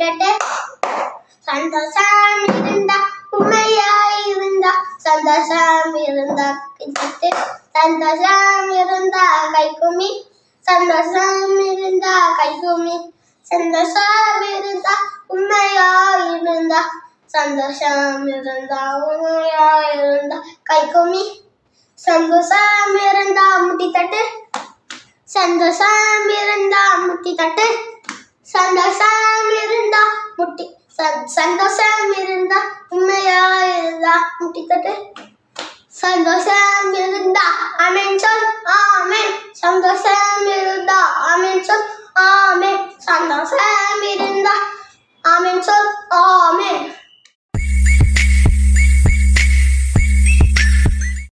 தட்டு சந்தோஷம் இருந்தா உண்மையாய் இருந்தா சந்தோஷம் இருந்தா தட்டு சந்தோஷம் இருந்தா கைக்குமி சந்தோஷம் இருந்தா கைக்குமி சந்தோஷம் இருந்தா உண்மையாய் இருந்தா சந்தோஷம் இருந்தா உண்மையாய் இருந்தா கைக்குமி சந்தோஷம் இருந்தா முட்டி தட்டு சந்தோஷம் இருந்தா முட்டி தட்டு சந்தோஷம் இருந்தா முட்டி சந்தோஷம் இருந்தா உண்மையாய் இருந்தா முட்டி தட்டு சந்தோஷம் இருந்தா ஆமென் சொல் ஆமென் சந்தோஷம் இருந்தா ஆமென் சொல் ஆமென் சந்தோஷம்